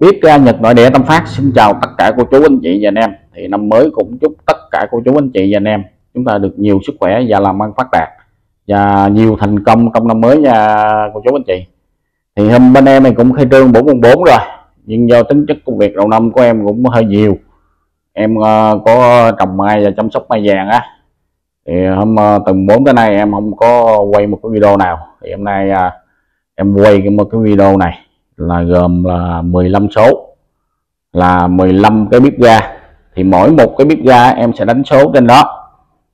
Tiếp ra Nhật Nội Địa Tâm Phát xin chào tất cả cô chú anh chị và anh em. Thì năm mới cũng chúc tất cả cô chú anh chị và anh em chúng ta được nhiều sức khỏe và làm ăn phát đạt và nhiều thành công trong năm mới nha cô chú anh chị. Thì hôm bên em này cũng khai trương 4/4 rồi, nhưng do tính chất công việc đầu năm của em cũng hơi nhiều. Em có trồng mai và chăm sóc mai vàng á, thì hôm từ 4 tới nay em không có quay một cái video nào. Thì hôm nay em quay một cái video này là gồm là 15 số, là 15 cái bếp ga. Thì mỗi một cái bếp ga em sẽ đánh số trên đó,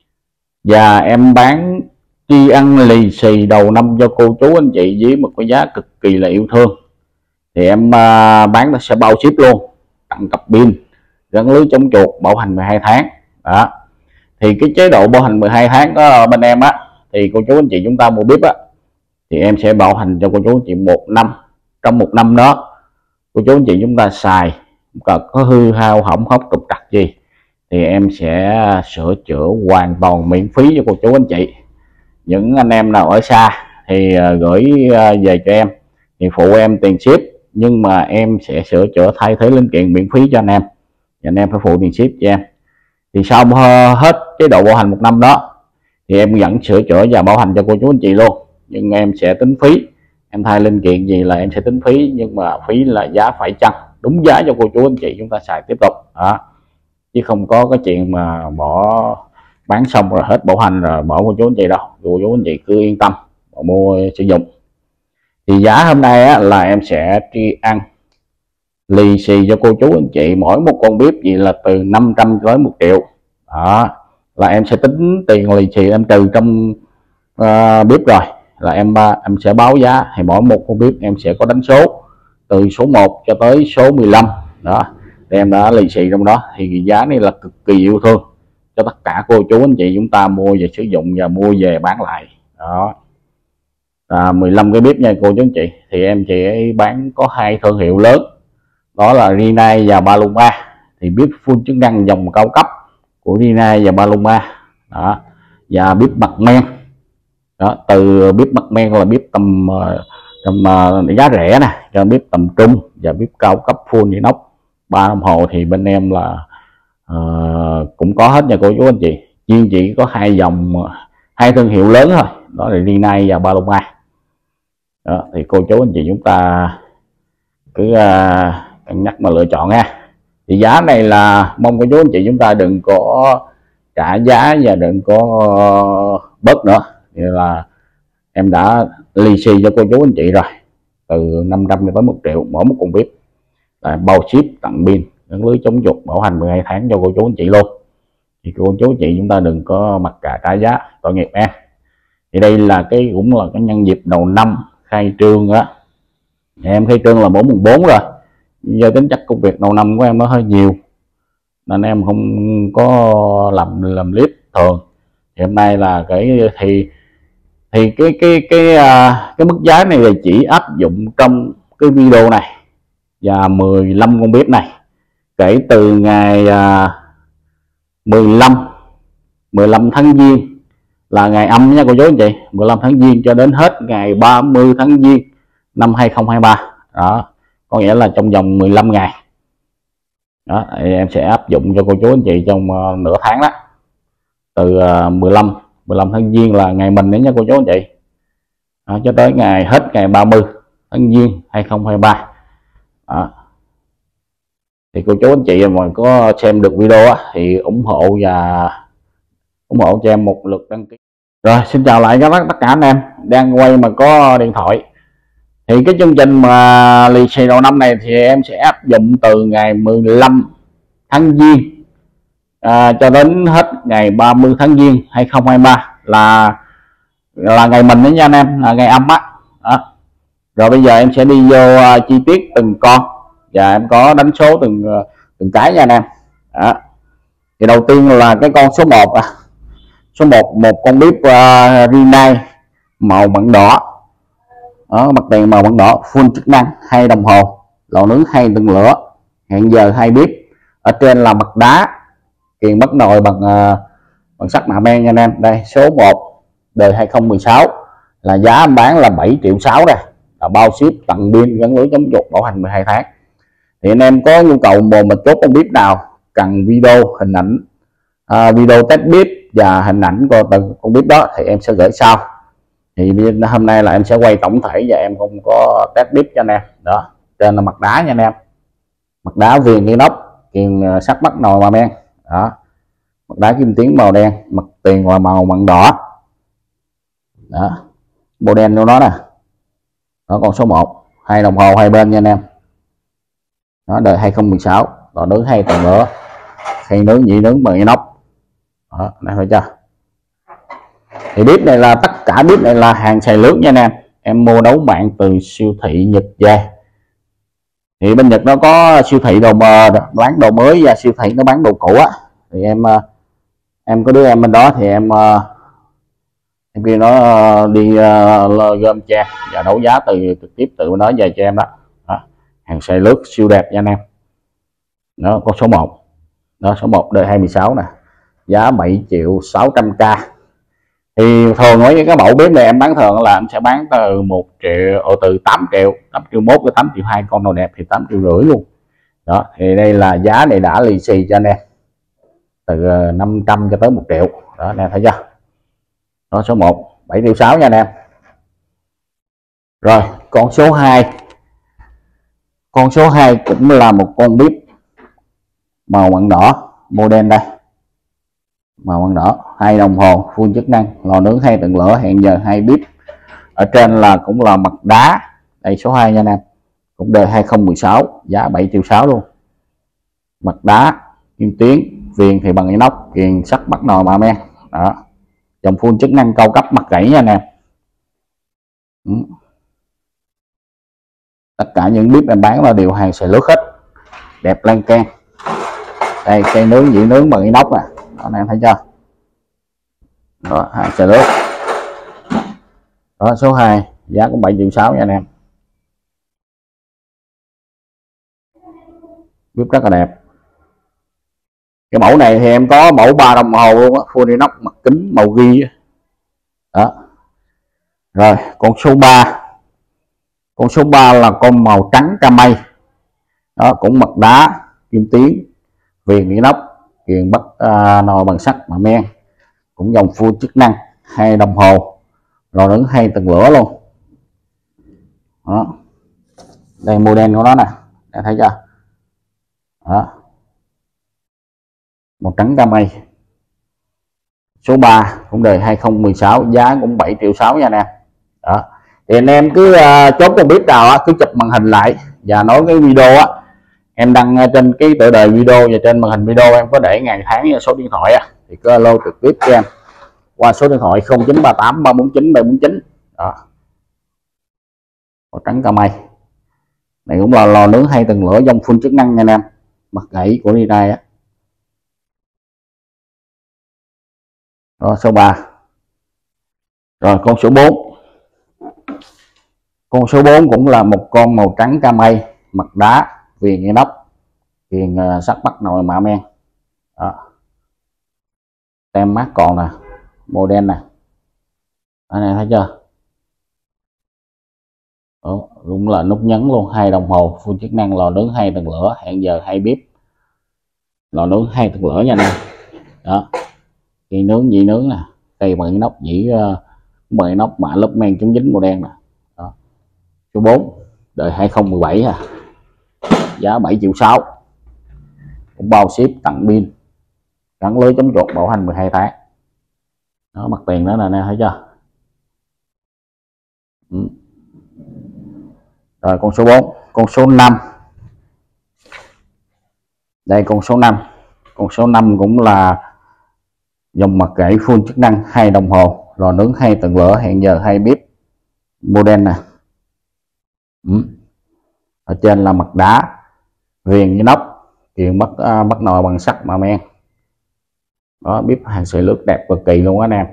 và em bán tri ăn lì xì đầu năm cho cô chú anh chị với một cái giá cực kỳ là yêu thương. Thì em bán nó sẽ bao ship luôn, tặng cặp pin, gắn lưới chống chuột, bảo hành 12 tháng đó. Thì cái chế độ bảo hành 12 tháng đó bên em á, thì cô chú anh chị chúng ta mua bếp á thì em sẽ bảo hành cho cô chú anh chị 1 năm. Trong 1 năm đó cô chú anh chị chúng ta xài có hư hao hỏng hóc trục trặc gì thì em sẽ sửa chữa hoàn toàn miễn phí cho cô chú anh chị. Những anh em nào ở xa thì gửi về cho em thì phụ em tiền ship, nhưng mà em sẽ sửa chữa thay thế linh kiện miễn phí cho anh em, và anh em phải phụ tiền ship cho em. Thì sau hết chế độ bảo hành 1 năm đó thì em vẫn sửa chữa và bảo hành cho cô chú anh chị luôn, nhưng em sẽ tính phí. Em thay linh kiện gì là em sẽ tính phí, nhưng mà phí là giá phải chăng, đúng giá cho cô chú anh chị chúng ta xài tiếp tục đó, chứ không có cái chuyện mà bỏ bán xong rồi hết bảo hành rồi bỏ cô chú anh chị đâu. Cô chú anh chị cứ yên tâm mua sử dụng. Thì giá hôm nay á, là em sẽ tri ăn lì xì cho cô chú anh chị mỗi một con bếp gì là từ 500 tới 1 triệu đó, là em sẽ tính tiền lì xì em trừ trong bếp rồi là em sẽ báo giá. Thì mỗi một con bếp em sẽ có đánh số từ số 1 cho tới số 15 đó, thì em đã lì xì trong đó. Thì giá này là cực kỳ yêu thương cho tất cả cô chú anh chị chúng ta mua về sử dụng và mua về bán lại đó. 15 cái bếp nha cô chú anh chị. Thì em chỉ bán có 2 thương hiệu lớn, đó là Rinnai và Paloma. Thì bếp full chức năng dòng cao cấp của Rinnai và Paloma đó, và bếp mặt men đó. Từ bếp mặt men là bếp tầm giá rẻ nè, cho bếp tầm trung và bếp cao cấp full inox 3 đồng hồ thì bên em là cũng có hết nha cô chú anh chị. Riêng chỉ có 2 dòng, 2 thương hiệu lớn thôi, đó là Rinnai và Paloma đó. Thì cô chú anh chị chúng ta cứ cân nhắc mà lựa chọn nha. Thì giá này là mong cô chú anh chị chúng ta đừng có trả giá và đừng có bớt nữa. Thì là em đã lì xì cho cô chú anh chị rồi, từ 500 tới 1 triệu mỗi một con bếp, là bao ship, tặng pin, gắn lưới chống chuột, bảo hành 12 tháng cho cô chú anh chị luôn. Thì cô chú anh chị chúng ta đừng có mặc cả trả giá tội nghiệp em. Thì đây là cái cũng là cái nhân dịp đầu năm khai trương á, em khai trương là 4/4 rồi. Do tính chất công việc đầu năm của em nó hơi nhiều nên em không có làm clip thường. Thì hôm nay là cái mức giá này là chỉ áp dụng trong cái video này và 15 con bếp này, kể từ ngày 15 tháng Giêng là ngày âm nha cô chú anh chị, 15 tháng Giêng cho đến hết ngày 30 tháng Giêng năm 2023 đó, có nghĩa là trong vòng 15 ngày đó. Em sẽ áp dụng cho cô chú anh chị trong nửa tháng đó, từ 15 tháng Giêng là ngày mình đấy nha cô chú anh chị đó, cho tới hết ngày 30 tháng Giêng 2023 đó. Thì cô chú anh chị mà có xem được video á, thì ủng hộ cho em một lượt đăng ký. Rồi xin chào lại các tất cả anh em đang quay mà có điện thoại. Thì cái chương trình mà lì xì đầu năm này thì em sẽ áp dụng từ ngày 15 tháng Giêng cho đến hết ngày 30 tháng Giêng 2023 là ngày mình đấy nha anh em, là ngày âm á đó. Rồi bây giờ em sẽ đi vô chi tiết từng con và em có đánh số từng cái nha anh em đó. Thì đầu tiên là cái con số 1 số 1, một con bếp Rinnai màu mận đỏ đó, mặt đèn màu mận đỏ, full chức năng, 2 đồng hồ, lò nướng 2 tầng lửa, hẹn giờ 2 bếp. Ở trên là mặt đá, kiềng bắt nồi bằng sắt mạ men nha anh em. Đây số 1 đời 2016 là giá bán là 7,6 triệu đây, là bao ship, tặng pin, gắn lưới chống chuột, bảo hành 12 tháng. Thì anh em có nhu cầu một chốt con bếp nào cần video hình ảnh, video test bếp và hình ảnh của con bếp đó thì em sẽ gửi sau. Thì hôm nay là em sẽ quay tổng thể và em không có test bếp cho anh em. Đó, trên là mặt đá nha anh em, mặt đá viền inox, kiềng sắt bắt nồi mà men. Đó, mặt đá kim tuyến màu đen, mặt tiền và màu mận đỏ. Đó, model của nó nè. Đó, con số 1, 2 đồng hồ hai bên nha anh em. Nó đời 2016, lò nướng 2 tầng lửa, khay nướng dĩ nướng bằng inox. Đó, này thôi chưa. Thì bếp này là tất cả bếp này là hàng xài lướt nha anh em mua đấu mạng từ siêu thị Nhật về. Thì bên Nhật nó có siêu thị đồ mờ bán đồ mới và siêu thị nó bán đồ cũ á. Thì em có đứa em bên đó thì em kia nó đi gom trang và đấu giá trực tiếp từ nó về cho em đó. Đó, hàng xài lướt siêu đẹp nha anh em. Đó, con số 1. Đó, số 1 đời 2016 nè, giá 7.600.000. Thì thường với cái mẫu bếp này em bán thường là em sẽ bán từ 1 triệu, từ 8 triệu 8 triệu 1 đến 8 triệu 2, con nào đẹp thì 8 triệu rưỡi luôn. Đó, thì đây là giá này đã lì xì cho anh em từ 500 cho tới 1 triệu. Đó anh em thấy chưa. Đó, số 1 7.600.000 nha anh em. Rồi con số 2, con số 2 cũng là một con bếp màu mận đỏ, model đây, màu mận đỏ, 2 đồng hồ full chức năng, lò nướng 2 tầng lửa, hẹn giờ 2 bếp. Ở trên là cũng là mặt đá, đây số 2 nha anh em, cũng đời 2016, giá 7.600.000 luôn. Mặt đá kim tuyến, viền thì bằng inox, kiềng sắt bắt nồi mạ men. Đó, dòng full chức năng cao cấp mặt gãy nha anh em. Tất cả những bếp em bán là đều hàng xài lướt hết, đẹp lan can. Đây cây nướng dĩ nướng bằng inox nè. Đó anh em thấy chưa. Đó, hàng xài lướt. Đó, số 2 giá cũng 7.600.000 nha anh em. Bếp rất là đẹp. Cái mẫu này thì em có mẫu 3 đồng hồ luôn á, full inox, mặt kính màu ghi. Đó. Rồi con số 3, con số 3 là con màu trắng cam mây. Đó, cũng mặt đá kim tuyến, viền inox, kiềng bắt nồi bằng sắt mà men, cũng dòng full chức năng, 2 đồng hồ, lò nướng 2 tầng lửa luôn. Đó, đây model của nó nè, đã thấy chưa. Đó, màu trắng cam mây, số 3 cũng đời 2016, giá cũng 7.600.000 nha anh em. Đó, thì anh em cứ chốt con bếp nào cứ chụp màn hình lại và nói cái video á em đăng trên cái tựa đề video và trên màn hình video em có để ngày tháng và số điện thoại á, thì cứ alo trực tiếp cho em qua số điện thoại 0938 349 749. Đó, màu trắng cam mây này cũng là lò nướng 2 tầng lửa, dòng full chức năng nha anh em, mặt gãy của đi đây á. Đó, số 3. Rồi con số 4, con số 4 cũng là một con màu trắng cam mây, mặt đá, viền inox, kiềng sắt bắt nồi mạ men. Đó, tem mát còn nè, model nè, anh em thấy chưa. Đó, cũng là nút nhấn luôn, 2 đồng hồ full chức năng, lò nướng 2 tầng lửa, hẹn giờ 2 bếp, lò nướng 2 tầng lửa nha anh em. Đó, cây nướng dĩ nướng nè, cây bằng inox dĩ bằng inox mạ lớp men chống dính màu đen nè. Đó, số 4 đời 2017 à, giá 7.600.000, cũng bao ship tặng pin, gắn lưới chống chuột, bảo hành 12 tháng. Đó, mặt tiền đó nè, thấy chưa. Rồi con số 4, con số 5, đây con số 5, con số 5 cũng là dòng mặt gãy full chức năng, 2 đồng hồ, lò nướng 2 tầng lửa, hẹn giờ 2 bếp, model nè. Ở trên là mặt đá, viền inox, kiềng bắt nồi bằng sắt mà men. Đó, bếp hàng xài lướt đẹp cực kỳ luôn anh em.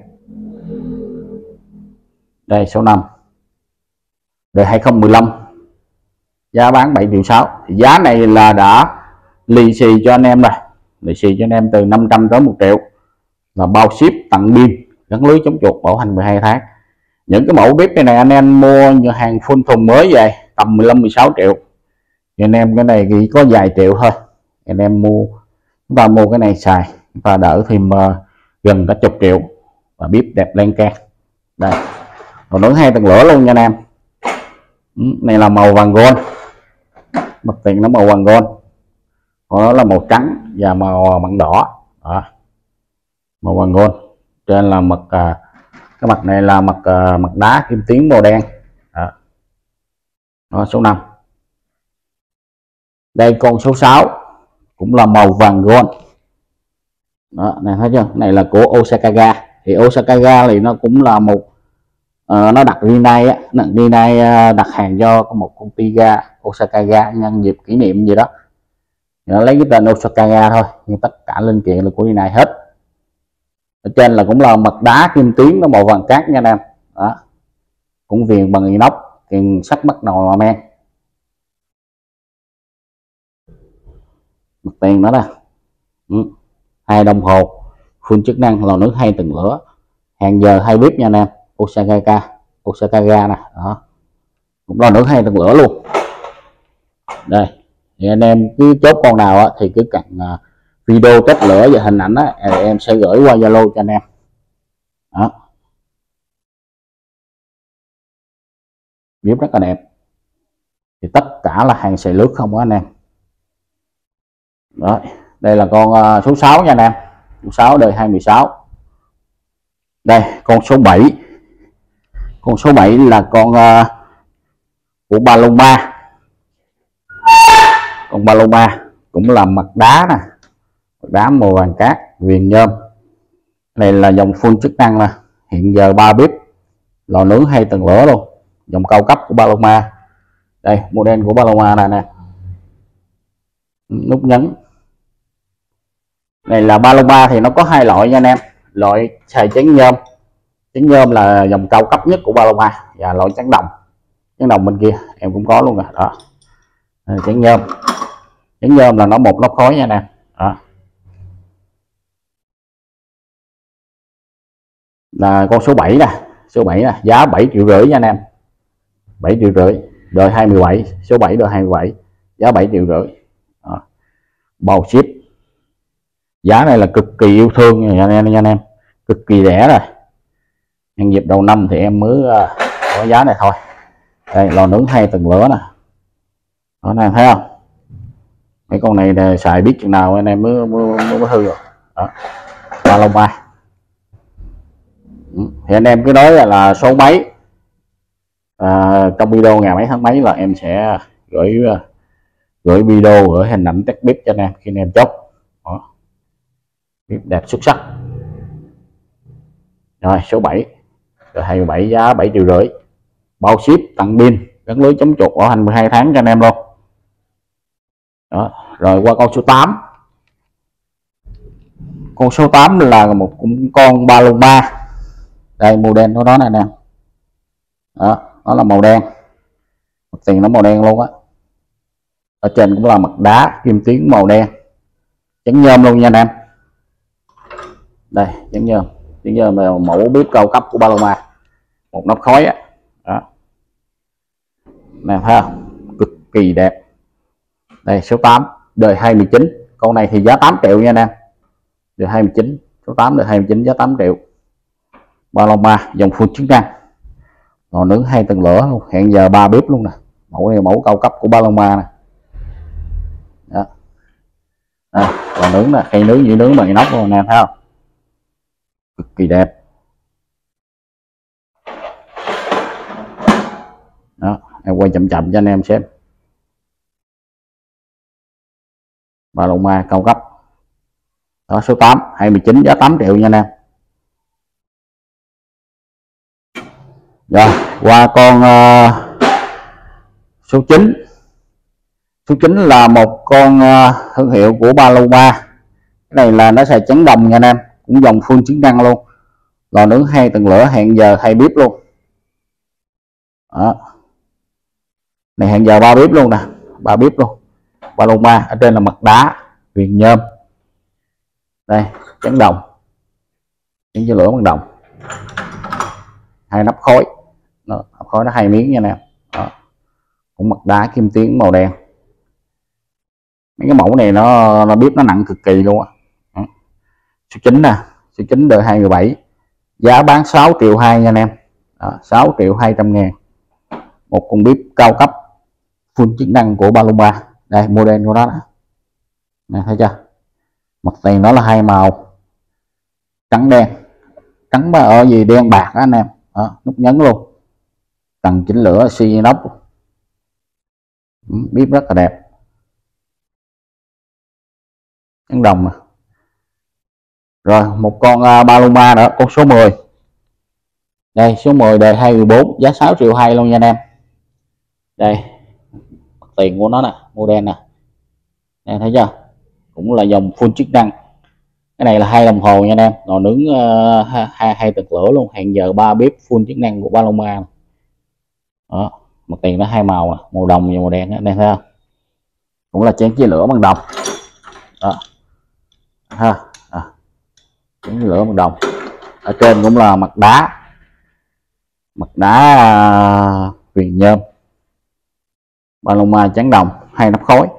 Đây số 5 đời 2015, giá bán 7.600.000. Giá này là đã lì xì cho anh em rồi, lì xì cho anh em từ 500 tới 1 triệu, là bao ship tặng pin, gắn lưới chống chuột, bảo hành 12 tháng. Những cái mẫu bếp này anh em mua hàng full thùng mới về tầm 15-16 triệu, Thì anh em cái này chỉ có vài triệu thôi, anh em chúng ta mua cái này xài, chúng ta đỡ thêm gần cả chục triệu và bếp đẹp lên can. Đây, còn nướng 2 tầng lửa luôn nha anh em. Này là màu vàng gold, mặt tiền nó màu vàng gold, còn nó là màu trắng và màu mặn đỏ. Đó, màu vàng gold. Trên là mặt cái mặt này là mặt đá kim tuyến màu đen. Đó, số 5. Đây con số 6 cũng là màu vàng gold. Đó, này thấy chưa, này là của Osaka Ga. Thì Osaka Ga thì nó cũng là một nó đặt Rinnai á, Rinnai đặt hàng cho một công ty ga Osaka Ga nhân dịp kỷ niệm gì đó, nó lấy cái tên Osaka Ga thôi, nhưng tất cả linh kiện là của Rinnai hết. Ở trên là cũng là mặt đá kim tuyến nó màu vàng cát nha anh em. Đó, cũng viền bằng inox, viền sắt bắt nồi mà men. Mặt tiền đó nè, 2 đồng hồ full chức năng, lò nướng 2 tầng lửa, hàng giờ 2 bếp nha anh em. Osaka Ga nè. Đó, cũng lò nướng 2 tầng lửa luôn. Đây thì anh em cứ chốt con nào á, thì cứ cần video test lửa và hình ảnh á, em sẽ gửi qua Zalo cho anh em. Đó, bếp rất là đẹp, thì tất cả là hàng xài lướt không á anh em. Đó, đây là con số 6 nha anh em, số 6 đời 2016. Đây con số 7, con số 7 là con của Paloma. Con Paloma cũng là mặt đá nè, mặt đá màu vàng cát, viền nhôm. Này là dòng full chức năng nè, hiện giờ 3 bếp, lò nướng 2 tầng lửa luôn, dòng cao cấp của Paloma. Đây model của Paloma này nè, nút nhấn. Này là Paloma thì nó có 2 loại nha anh em, loại xài chén nhôm. Chén nhôm là dòng cao cấp nhất của Paloma, và loại chén đồng bên kia em cũng có luôn rồi. Đó, chén nhôm là nó một nóc khói nha anh em. Đó, là con số 7 nè, số 7 nè, giá 7,5 triệu nha anh em. 7,5 triệu, đời 2017, số 7 đời 2017, giá 7,5 triệu. Đó, bao ship. Giá này là cực kỳ yêu thương nha anh em, cực kỳ rẻ rồi. Nhân dịp đầu năm thì em mới có giá này thôi. Đây lò nướng 2 tầng lửa nè. Đó, anh em thấy không, mấy con này xài biết chừng nào anh em mới hư rồi. Đó, Paloma. Thì anh em cứ nói là số mấy trong video ngày mấy tháng mấy là em sẽ gửi video, gửi hình ảnh test bếp cho anh em khi anh em chốt. Đó, bếp đẹp xuất sắc. Rồi số 7 rồi 27, giá 7,5 triệu, bao ship, tặng pin, gắn lưới chống chuột, bảo hành 12 tháng cho anh em luôn. Đó, rồi qua con số 8. Con số 8 là một con Paloma. Đây model của nó này nè. Đó, nó là màu đen, mặt tiền nó màu đen luôn á. Ở trên cũng là mặt đá kim tuyến màu đen, chén nhôm luôn nha anh em. Đây chén nhôm là mẫu bếp cao cấp của Paloma, một nóc khói á. Đó, nè thấy không, cực kỳ đẹp. Đây số 8 đời 2019, con này thì giá 8 triệu nha anh em. Đời 2019, số 8 đời 2019, giá 8 triệu. Paloma dòng full chức năng, lò nướng 2 tầng lửa luôn, hẹn giờ 3 bếp luôn nè. Mẫu này mẫu cao cấp của Paloma nè. Đó, lò nướng nè, khay nướng, dĩa nướng bằng inox luôn nè, thấy không, cực kỳ đẹp. Đó, em quay chậm cho anh em xem. Paloma cao cấp. Đó, số 8 2019, giá 8 triệu nha anh em. Rồi qua con số 9. Số 9 là một con thương hiệu của Paloma. Cái này là nó xài trắng đồng nha anh em, cũng dòng full chức năng luôn, lò nướng 2 tầng lửa, hẹn giờ 2 bếp luôn. Đó, này hẹn giờ 3 bếp luôn nè, 3 bếp luôn. Paloma. Ở trên là mặt đá viền nhôm. Đây trắng đồng, trắng cho lửa bằng đồng, 2 nắp khói. Nắp khói nó 2 miếng nha nè. Đó, cũng mặt đá kim tuyến màu đen, Mấy cái mẫu này nó bếp nó nặng cực kỳ luôn á. Số 9 nè, số 9 đời 217, giá bán 6 triệu 2 nha anh em. 6 triệu 200 ngàn, một con bếp cao cấp full chức năng của Paloma. Đây model của nó đó nè, thấy chưa, mặt tiền đó là hai màu trắng đen, trắng ở gì đen bạc đó anh em. Nút nhấn luôn, cần chỉnh lửa xi nóc, bếp rất là đẹp, trắng đồng nè. Rồi một con Paloma nữa, con số 10. Đây số 10 đời 214, giá 6 triệu 2 luôn nha anh em. Đây mặt tiền của nó nè, model nè, đây thấy chưa, cũng là dòng full chức năng. Cái này là 2 đồng hồ nha anh em, nồi nướng hai tầng lửa luôn, hẹn giờ 3 bếp full chức năng của Paloma. Đó, mặt tiền nó hai màu nè, màu đồng và màu đen đó, đây thấy không, cũng là chén chia lửa bằng đồng đó ha. Chén chia lửa bằng đồng, ở trên cũng là mặt đá viền nhôm Paloma trắng đồng, hai nắp khối.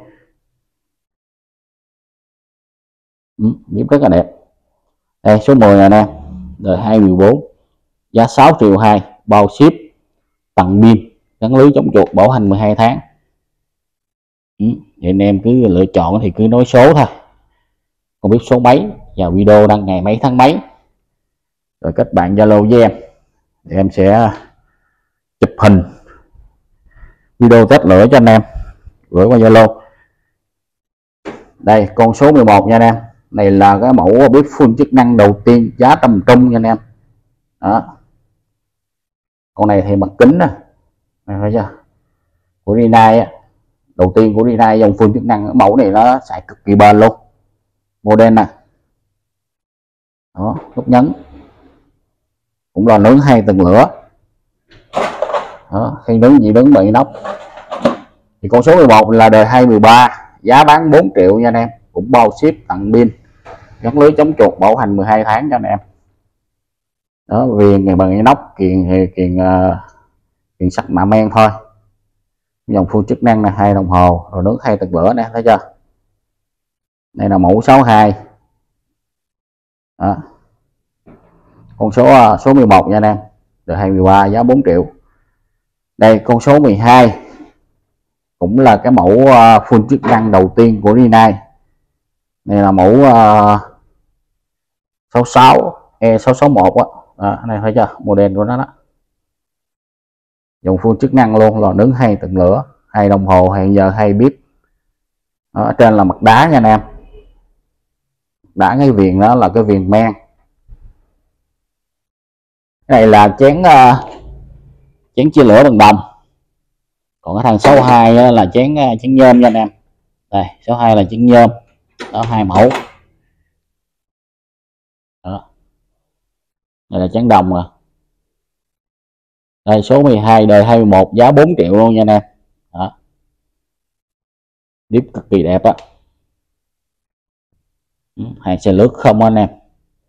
Bếp rất là đẹp. Đây số 10 này nè, đời 214, giá 6 triệu 2, bao ship, tặng pin, gắn lưới chống chuột, bảo hành 12 tháng. Vậy anh em cứ lựa chọn thì cứ nói số thôi, không biết số mấy và video đăng ngày mấy tháng mấy, rồi kết bạn Zalo với em thì em sẽ chụp hình video test lửa cho anh em gửi qua Zalo. Đây con số 11 nha anh em, này là cái mẫu bếp full chức năng đầu tiên, giá tầm trung nha anh em. Đó, con này thì mặt kính nè, thấy chưa, của Rinnai á, đầu tiên của Rinnai dòng full chức năng. Mẫu này nó xài cực kỳ bền luôn, model nè. Đó, nút nhấn, cũng là nướng hai tầng lửa. Đó, khi nướng gì nướng bị nóc. Thì con số 11 là đời 213, giá bán 4 triệu nha anh em, cũng bao ship, tặng pin, gắn lưới chống chuột, bảo hành 12 tháng cho anh em. Đó, viền bằng nóc, kiền sắt mạ men thôi, dòng full chức năng là 2 đồng hồ, rồi nướng hai tầng lửa nè, thấy chưa. Đây là mẫu 62. Đó, con số 11 nha anh em, đời 23, giá 4 triệu. Đây con số 12, cũng là cái mẫu full chức năng đầu tiên của Rinnai. Đây là mẫu 66 E661 á, này thấy chưa, model của nó đó, dùng full chức năng luôn, lò nướng hai tầng lửa, 2 đồng hồ, hẹn giờ 2 bếp. Ở trên là mặt đá nha anh em, đá cái viền đó là cái viền men. Cái này là chén chia lửa bằng đồng. Còn cái thằng 62 là chén nhôm nha anh em. Đây 62 là chén nhôm đó, hai mẫu đó. Đây là chén đồng rồi. Đây số 12 đời 21, giá 4 triệu luôn nha anh em. Đó, bếp cực kỳ đẹp á, hàng xe lướt không anh em.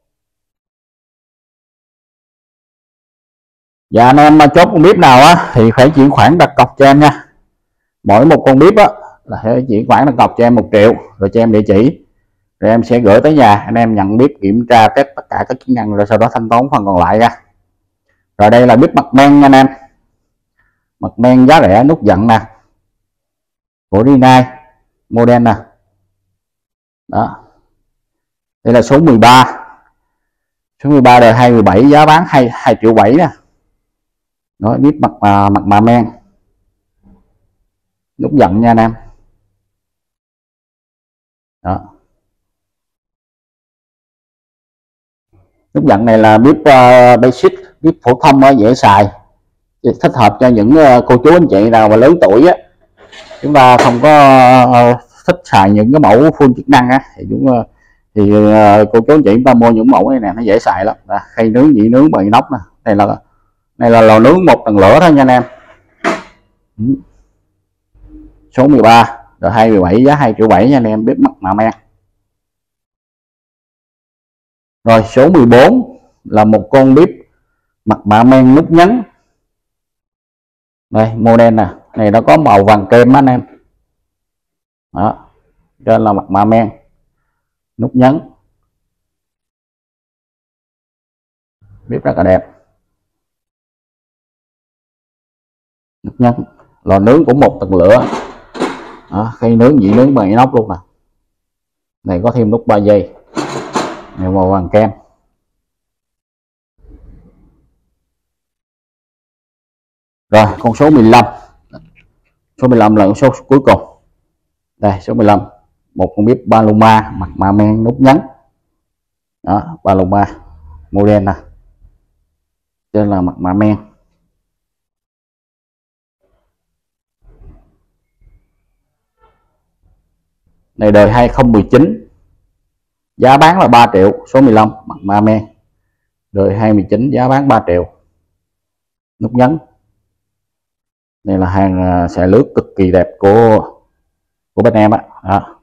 Và anh em mà chốt con bếp nào á thì phải chuyển khoản đặt cọc cho em nha. Mỗi một con bếp á là phải chuyển khoản đặt cọc cho em 1 triệu, rồi cho em địa chỉ, rồi em sẽ gửi tới nhà, anh em nhận bếp, kiểm tra test tất cả các chức năng, rồi sau đó thanh toán phần còn lại nha. Rồi đây là bếp mặt men nha anh em, mặt men giá rẻ, nút giận nè, của Rinnai, model nè. Đó, đây là số 13, số 13 đời 217, giá bán 2 triệu 7 nè. Đó, bếp mặt mà men, nút giận nha anh em. Đó, nút giận này là bếp basic, bếp phổ thông dễ xài, thích hợp cho những cô chú anh chị nào mà lớn tuổi á, chúng ta không có thích xài những cái mẫu full chức năng á, thì cô chú anh chị chúng ta mua những mẫu này nè, nó dễ xài lắm. Khay nướng dị nướng bằng nóc nè, này là lò nướng một tầng lửa thôi nha anh em. Số 13 rồi 27, giá 2 triệu 7 nha anh em, bếp mặt mạ men. Rồi số 14 là một con bếp mặt mạ men nút nhấn. Đây model nè, này nó có màu vàng kem anh em. Đó, Trên là mật mã men, nút nhấn, bếp rất là đẹp. Nút nhấn, lò nướng cũng một tầng lửa. Đó, khi nướng vị nướng bằng inox luôn nè. Này có thêm nút 3 giây, này màu vàng kem. Rồi con số 15, số 15 là con số cuối cùng. Đây số 15, một con bếp Paloma mặt mạ men, nút nhấn. Đó, Paloma model nè, trên là mặt mạ men. Này đời 2019, giá bán là 3 triệu. Số 15 mặt mạ men, đời 2019, giá bán 3 triệu. Nút nhấn. Đây là hàng xẻ lướt cực kỳ đẹp của bên em á. Đó.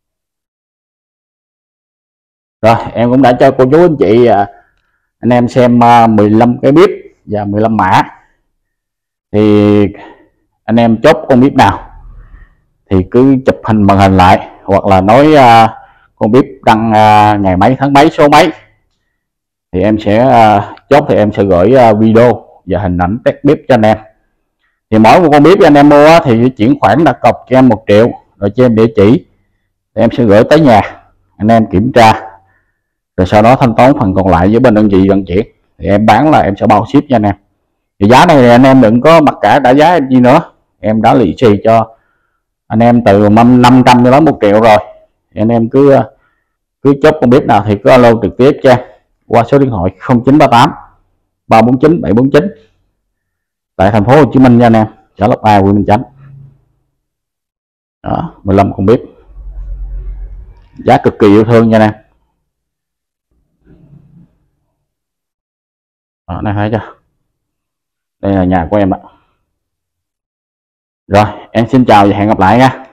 Rồi em cũng đã cho cô chú anh chị anh em xem 15 cái bếp và 15 mã. Thì anh em chốt con bếp nào thì cứ chụp hình màn hình lại, hoặc là nói con bếp đăng ngày mấy tháng mấy số mấy, thì em sẽ chốt, thì em sẽ gửi video và hình ảnh test bếp cho anh em. Thì mỗi một con bếp anh em mua thì chuyển khoản đặt cọc cho em 1 triệu, rồi cho em địa chỉ, thì em sẽ gửi tới nhà anh em kiểm tra, rồi sau đó thanh toán phần còn lại với bên đơn vị vận chuyển. Thì em bán là em sẽ bao ship cho anh em. Thì giá này thì anh em đừng có mặc cả đã giá gì nữa, em đã lì xì cho anh em từ 500 cho đến 1 triệu rồi. Thì anh em cứ chốt con bếp nào thì cứ alo trực tiếp cho em qua số điện thoại 0938 349 749 tại thành phố Hồ Chí Minh nha anh em, xã Lộc A, huyện Bình Chánh. Đó, 15 con bếp, giá cực kỳ yêu thương nha anh em. Đó, này thấy chưa, đây là nhà của em ạ. Rồi em xin chào và hẹn gặp lại nha.